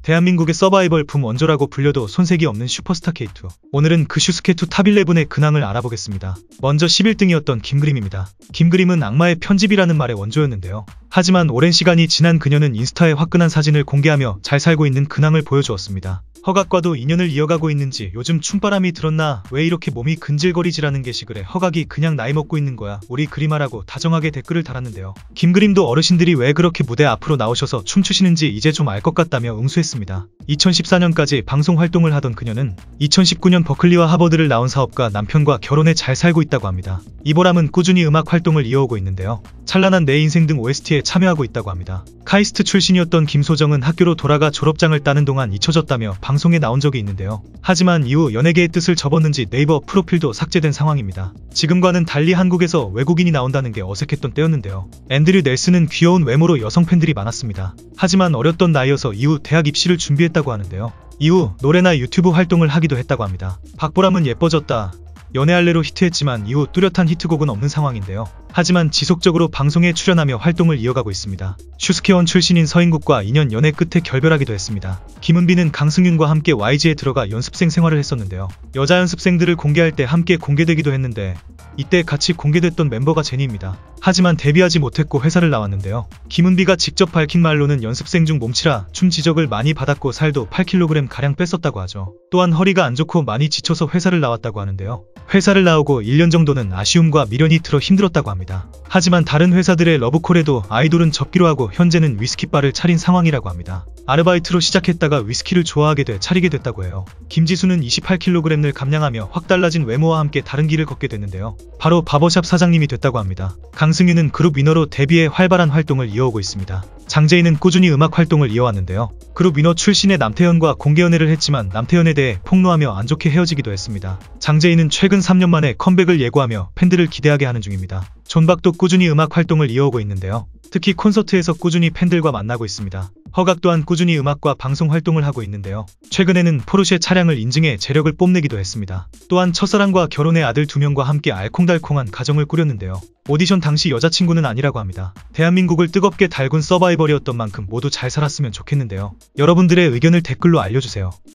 대한민국의 서바이벌 붐 원조라고 불려도 손색이 없는 슈퍼스타 K2. 오늘은 그 슈스케2 탑11의 근황을 알아보겠습니다. 먼저 11등이었던 김그림입니다. 김그림은 악마의 편집이라는 말의 원조였는데요. 하지만 오랜 시간이 지난 그녀는 인스타에 화끈한 사진을 공개하며 잘 살고 있는 근황을 보여주었습니다. 허각과도 인연을 이어가고 있는지 요즘 춤바람이 들었나 왜 이렇게 몸이 근질거리지라는 게시글에 허각이 그냥 나이 먹고 있는 거야 우리 그림하라고 다정하게 댓글을 달았는데요. 김그림도 어르신들이 왜 그렇게 무대 앞으로 나오셔서 춤추시는지 이제 좀 알 것 같다며 응수했습니다. 2014년까지 방송 활동을 하던 그녀는 2019년 버클리와 하버드를 나온 사업가 남편과 결혼해 잘 살고 있다고 합니다. 이보람은 꾸준히 음악 활동을 이어오고 있는데요. 찬란한 내 인생 등 OST에 참여하고 있다고 합니다. 카이스트 출신이었던 김소정은 학교로 돌아가 졸업장을 따는 동안 잊혀졌다며 방송에 나온 적이 있는데요. 하지만 이후 연예계의 뜻을 접었는지 네이버 프로필도 삭제된 상황입니다. 지금과는 달리 한국에서 외국인이 나온다는 게 어색했던 때였는데요. 앤드류 넬슨은 귀여운 외모로 여성 팬들이 많았습니다. 하지만 어렸던 나이여서 이후 대학 입시를 준비했다고 하는데요. 이후 노래나 유튜브 활동을 하기도 했다고 합니다. 박보람은 예뻐졌다. 연애할래로 히트했지만 이후 뚜렷한 히트곡은 없는 상황인데요. 하지만 지속적으로 방송에 출연하며 활동을 이어가고 있습니다. 슈스케원 출신인 서인국과 2년 연애 끝에 결별하기도 했습니다. 김은비는 강승윤과 함께 YG에 들어가 연습생 생활을 했었는데요. 여자 연습생들을 공개할 때 함께 공개되기도 했는데 이때 같이 공개됐던 멤버가 제니입니다. 하지만 데뷔하지 못했고 회사를 나왔는데요. 김은비가 직접 밝힌 말로는 연습생 중 몸치라 춤 지적을 많이 받았고 살도 8kg가량 뺐었다고 하죠. 또한 허리가 안 좋고 많이 지쳐서 회사를 나왔다고 하는데요. 회사를 나오고 1년 정도는 아쉬움과 미련이 들어 힘들었다고 합니다. 하지만 다른 회사들의 러브콜에도 아이돌은 접기로 하고 현재는 위스키바를 차린 상황이라고 합니다. 아르바이트로 시작했다가 위스키를 좋아하게 돼 차리게 됐다고 해요. 김지수는 28kg을 감량하며 확 달라진 외모와 함께 다른 길을 걷게 됐는데요. 바로 바버샵 사장님이 됐다고 합니다. 강승윤은 그룹 위너로 데뷔해 활발한 활동을 이어오고 있습니다. 장재인은 꾸준히 음악 활동을 이어왔는데요. 그룹 위너 출신의 남태현과 공개 연애를 했지만 남태현에 대해 폭로하며 안 좋게 헤어지기도 했습니다. 장재인은 최근 3년 만에 컴백을 예고하며 팬들을 기대하게 하는 중입니다. 존박도 꾸준히 음악 활동을 이어오고 있는데요. 특히 콘서트에서 꾸준히 팬들과 만나고 있습니다. 허각 또한 꾸준히 음악과 방송 활동을 하고 있는데요. 최근에는 포르쉐 차량을 인증해 재력을 뽐내기도 했습니다. 또한 첫사랑과 결혼해 아들 2명과 함께 알콩달콩한 가정을 꾸렸는데요. 오디션 당시 여자친구는 아니라고 합니다. 대한민국을 뜨겁게 달군 서바이벌이었던 만큼 모두 잘 살았으면 좋겠는데요. 여러분들의 의견을 댓글로 알려주세요.